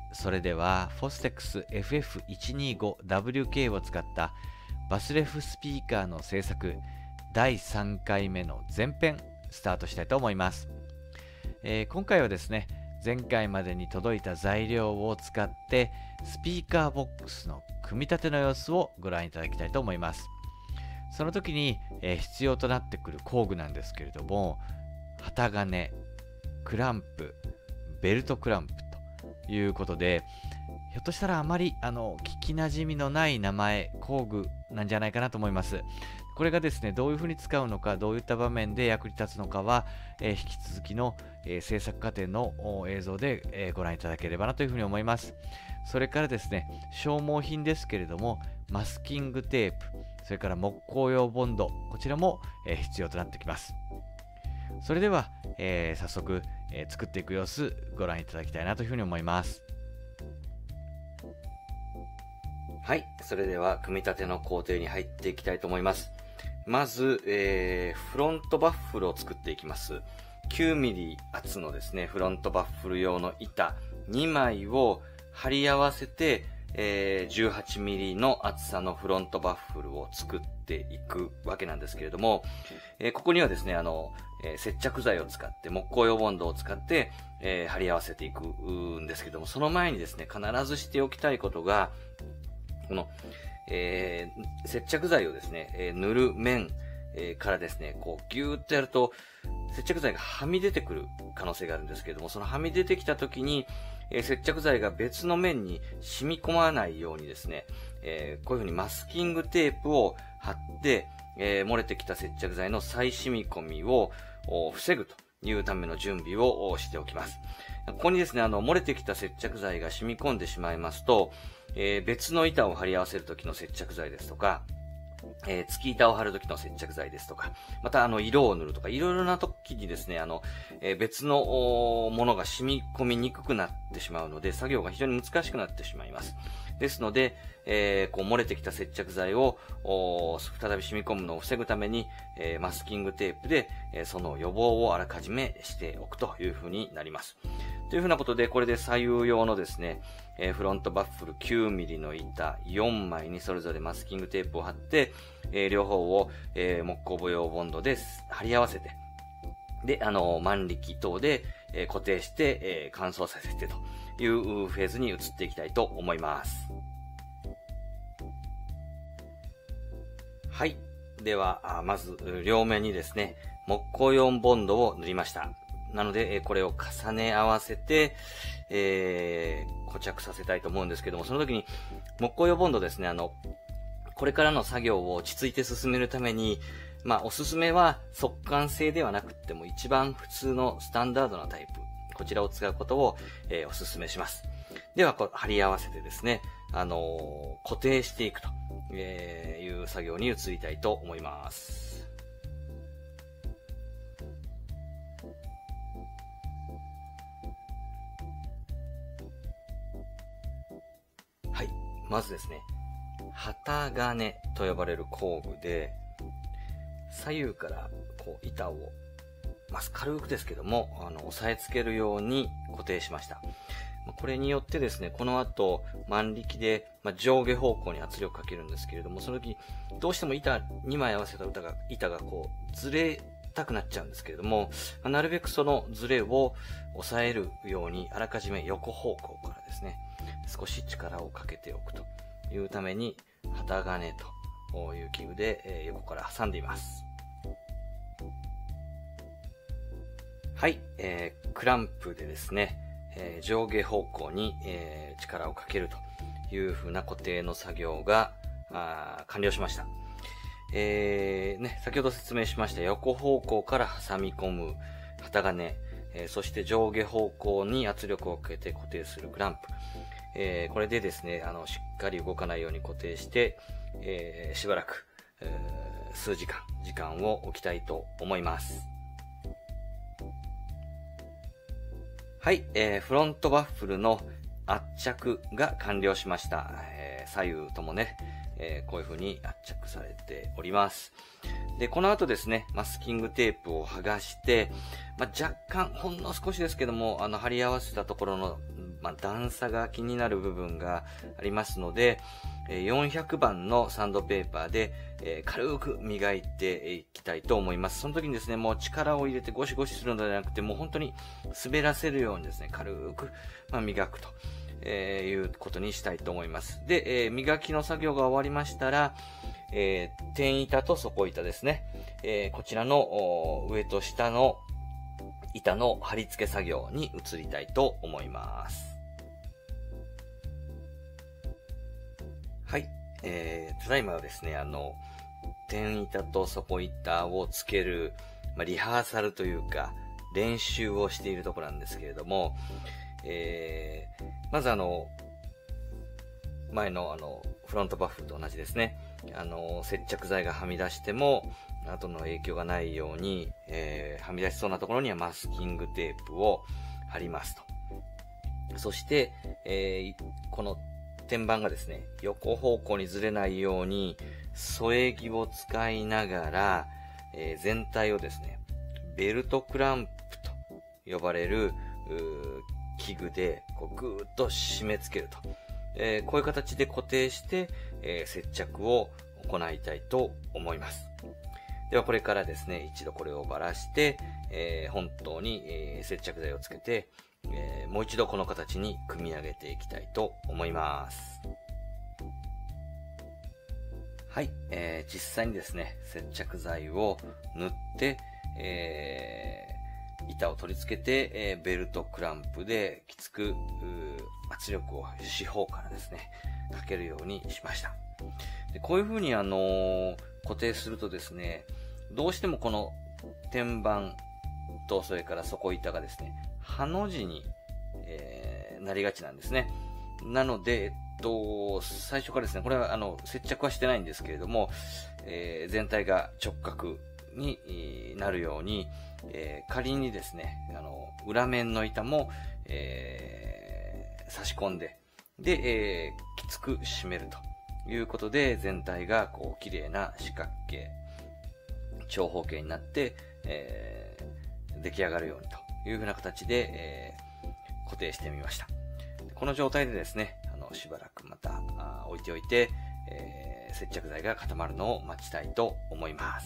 それでは Fostex FF125WK を使ったバスレフスピーカーの製作第3回目の前編スタートしたいと思います。今回はですね、前回までに届いた材料を使ってスピーカーボックスの組み立ての様子をご覧いただきたいと思います。その時に、必要となってくる工具なんですけれども、旗金、クランプ、ベルトクランプということで、ひょっとしたらあまり聞きなじみのない名前、工具なんじゃないかなと思います。これがですね、どういうふうに使うのか、どういった場面で役に立つのかは、引き続きの、制作過程の映像で、ご覧いただければなというふうに思います。それからですね、消耗品ですけれども、マスキングテープ、それから木工用ボンド、こちらも、必要となってきます。それでは、早速、作っていく様子ご覧いただきたいなというふうに思います。 はい、それでは組み立ての工程に入っていきたいと思います。まず、フロントバッフルを作っていきます。9ミリ厚のですね、フロントバッフル用の板2枚を貼り合わせて、18ミリの厚さのフロントバッフルを作っていくわけなんですけれども、ここにはですね、接着剤を使って、木工用ボンドを使って、貼り合わせていくんですけども、その前にですね、必ずしておきたいことが、この、接着剤をですね、塗る面、からですね、こうギューッとやると、接着剤がはみ出てくる可能性があるんですけれども、そのはみ出てきた時に、接着剤が別の面に染み込まないようにですね、こういうふうにマスキングテープを貼って、漏れてきた接着剤の再染み込みを防ぐというための準備をしておきます。ここにですね、漏れてきた接着剤が染み込んでしまいますと、別の板を貼り合わせる時の接着剤ですとか、突き板を貼る時の接着剤ですとか、また色を塗るとか、いろいろな時にですね、別のものが染み込みにくくなってしまうので、作業が非常に難しくなってしまいます。ですので、こう漏れてきた接着剤を再び染み込むのを防ぐために、マスキングテープで、その予防をあらかじめしておくというふうになります。というふうなことで、これで左右用のですね、フロントバッフル9ミリの板4枚にそれぞれマスキングテープを貼って、両方を、木工用ボンドで貼り合わせて、で、万力等で、固定して、乾燥させてというフェーズに移っていきたいと思います。はい。では、まず、両面にですね、木工用ボンドを塗りました。なので、これを重ね合わせて、固着させたいと思うんですけども、その時に、木工用ボンドですね、これからの作業を落ち着いて進めるために、おすすめは速乾性ではなくても一番普通のスタンダードなタイプ、こちらを使うことを、おすすめします。では、貼り合わせてですね、固定していくという作業に移りたいと思います。はい。まずですね、旗金と呼ばれる工具で、左右からこう板を、軽くですけども、押さえつけるように固定しました。これによってですね、この後、万力で、上下方向に圧力かけるんですけれども、その時、どうしても板2枚合わせた板がこう、ずれたくなっちゃうんですけれども、なるべくそのずれを抑えるように、あらかじめ横方向からですね、少し力をかけておくというために、旗金という器具で、横から挟んでいます。はい、クランプでですね、上下方向に、力をかけるという風な固定の作業が完了しました。先ほど説明しました横方向から挟み込む旗金、そして上下方向に圧力をかけて固定するクランプ。これでですね、しっかり動かないように固定して、しばらく、数時間を置きたいと思います。はい、フロントバッフルの圧着が完了しました。左右ともね、こういう風に圧着されております。で、この後ですね、マスキングテープを剥がして、若干、ほんの少しですけども、貼り合わせたところの段差が気になる部分がありますので、400番のサンドペーパーで、軽く磨いていきたいと思います。その時にですね、もう力を入れてゴシゴシするのではなくて、もう本当に滑らせるようにですね、軽く、磨くと。いうことにしたいと思います。で、磨きの作業が終わりましたら、天板と底板ですね。こちらの上と下の板の貼り付け作業に移りたいと思います。はい。ただいまはですね、天板と底板をつける、リハーサルというか、練習をしているところなんですけれども、まず前のフロントバッフルと同じですね。接着剤がはみ出しても、後の影響がないように、はみ出しそうなところにはマスキングテープを貼りますと。そして、この天板がですね、横方向にずれないように、添え木を使いながら、全体をですね、ベルトクランプと呼ばれる、器具でぐーっと締め付けると。こういう形で固定して、接着を行いたいと思います。ではこれからですね、一度これをばらして、本当に、接着剤をつけて、もう一度この形に組み上げていきたいと思います。はい、実際にですね、接着剤を塗って、板を取り付けて、ベルトクランプできつく圧力を四方からですね、かけるようにしました。でこういう風に固定するとですね、どうしてもこの天板とそれから底板がですね、ハの字に、なりがちなんですね。なので、最初からですね、これは接着はしてないんですけれども、全体が直角になるように、仮にですね、裏面の板も、差し込んで、で、きつく締めるということで、全体がこう綺麗な四角形、長方形になって、出来上がるようにというふうな形で、固定してみました。この状態でですね、しばらくまた置いておいて、接着剤が固まるのを待ちたいと思います。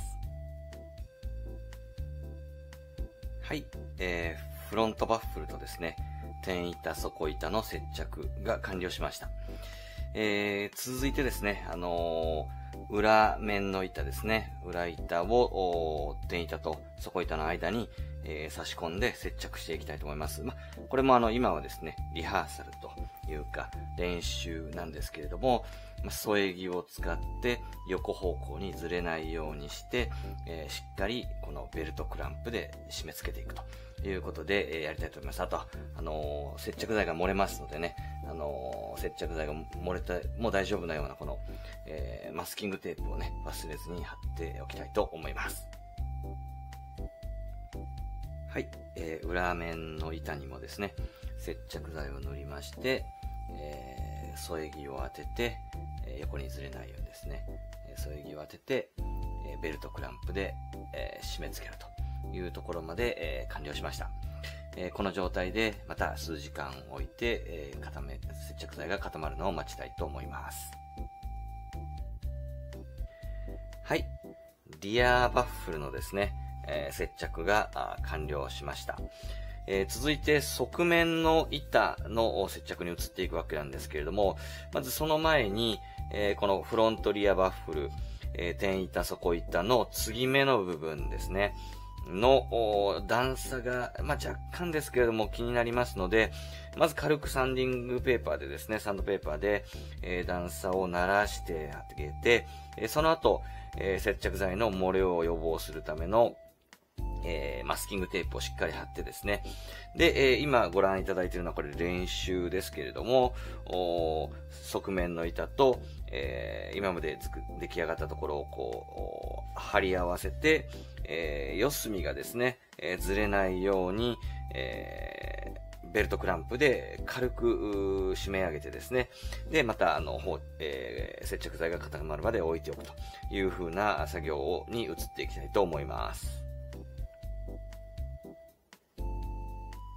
はい、フロントバッフルとですね、天板、底板の接着が完了しました。続いてですね、裏面の板ですね、裏板を天板と底板の間に、差し込んで接着していきたいと思います。これも今はですね、リハーサルというか練習なんですけれども、添え木を使って横方向にずれないようにして、しっかりこのベルトクランプで締め付けていくということで、やりたいと思います。あとは、接着剤が漏れますのでね、接着剤が漏れても大丈夫なようなこの、マスキングテープをね、忘れずに貼っておきたいと思います。はい、裏面の板にもですね、接着剤を塗りまして、添え木を当てて、横にずれないようにですね、添え木を当てて、ベルトクランプで、締め付けるというところまで、完了しました。この状態でまた数時間置いて、接着剤が固まるのを待ちたいと思います。はい、リアバッフルのですね、接着が完了しました。続いて側面の板の接着に移っていくわけなんですけれども、まずその前に、このフロントリアバッフル、天板底板の継ぎ目の部分ですね、の段差が、若干ですけれども気になりますので、まず軽くサンディングペーパーでですね、サンドペーパーで、段差を慣らしてあげて、その後、接着剤の漏れを予防するためのマスキングテープをしっかり貼ってですね。で、今ご覧いただいているのはこれ練習ですけれども、側面の板と、今まで出来上がったところをこう、貼り合わせて、四隅がですね、ずれないように、ベルトクランプで軽く締め上げてですね。で、また接着剤が固まるまで置いておくという風な作業に移っていきたいと思います。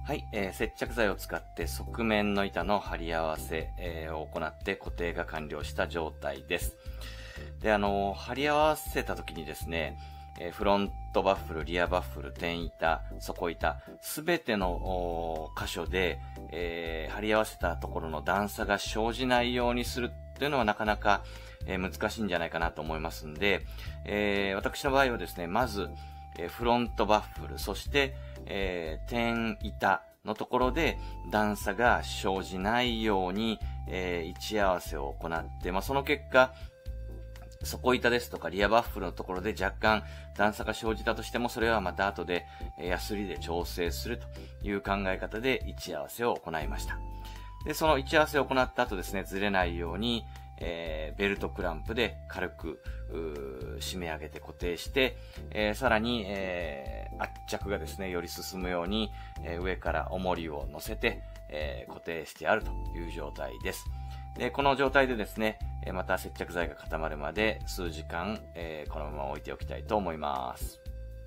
はい、接着剤を使って側面の板の貼り合わせ、を行って固定が完了した状態です。で、貼り合わせた時にですね、フロントバッフル、リアバッフル、天板、底板、すべての箇所で、貼り合わせたところの段差が生じないようにするというのはなかなか、難しいんじゃないかなと思いますんで、私の場合はですね、まず、フロントバッフル、そして、天板のところで段差が生じないように、位置合わせを行って、その結果、底板ですとかリアバッフルのところで若干段差が生じたとしても、それはまた後でヤスリで調整するという考え方で位置合わせを行いました。で、その位置合わせを行った後ですね、ずれないように、ベルトクランプで軽く締め上げて固定して、さらに、圧着がですね、より進むように、上から重りを乗せて、固定してあるという状態です。で、この状態でですね、また接着剤が固まるまで数時間、このまま置いておきたいと思います。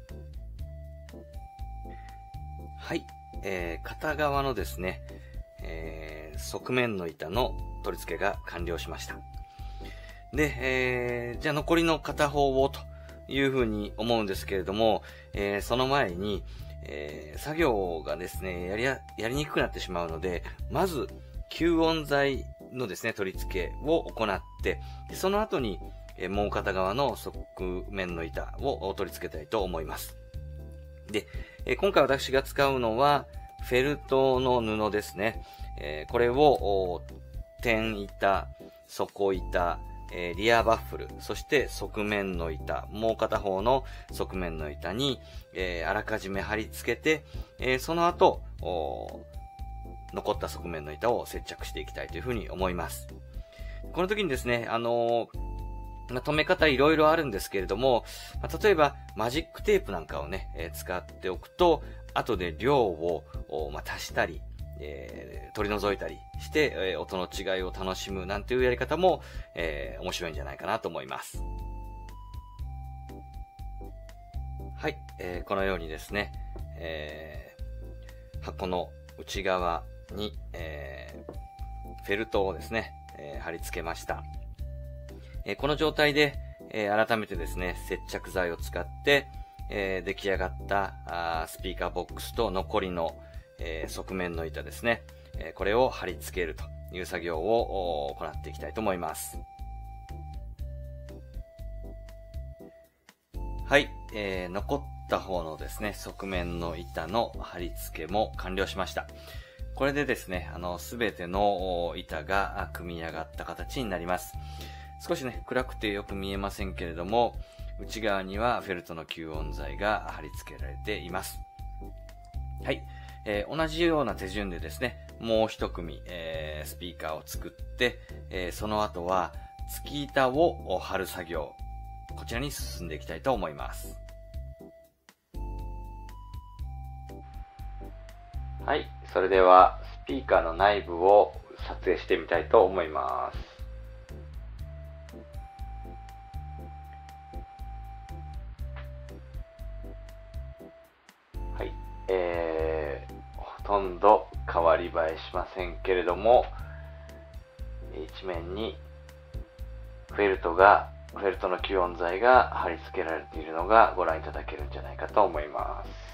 はい、片側のですね、側面の板の取り付けが完了しました。で、じゃあ残りの片方をというふうに思うんですけれども、その前に、作業がですね、やりにくくなってしまうので、まず吸音材のですね、取り付けを行って、その後に、もう片側の側面の板を取り付けたいと思います。で、今回私が使うのは、フェルトの布ですね。これを、天板、底板、リアバッフル、そして側面の板、もう片方の側面の板に、あらかじめ貼り付けて、その後、残った側面の板を接着していきたいというふうに思います。この時にですね、留め方いろいろあるんですけれども、例えばマジックテープなんかをね、使っておくと、後で量を、足したり、取り除いたりして、音の違いを楽しむなんていうやり方も、面白いんじゃないかなと思います。はい、このようにですね、箱の内側に、フェルトをですね、貼り付けました。この状態で、改めてですね、接着剤を使って、出来上がったスピーカーボックスと残りの、側面の板ですね、これを貼り付けるという作業を行っていきたいと思います。はい、残った方のですね、側面の板の貼り付けも完了しました。これでですね、すべての板が組み上がった形になります。少しね、暗くてよく見えませんけれども、内側にはフェルトの吸音材が貼り付けられています。はい。同じような手順でですね、もう一組、スピーカーを作って、その後は、付き板を貼る作業、こちらに進んでいきたいと思います。はい。それでは、スピーカーの内部を撮影してみたいと思います。はい。ほとんど変わり映えしませんけれども、一面にフェルトの吸音材が貼り付けられているのがご覧いただけるんじゃないかと思います。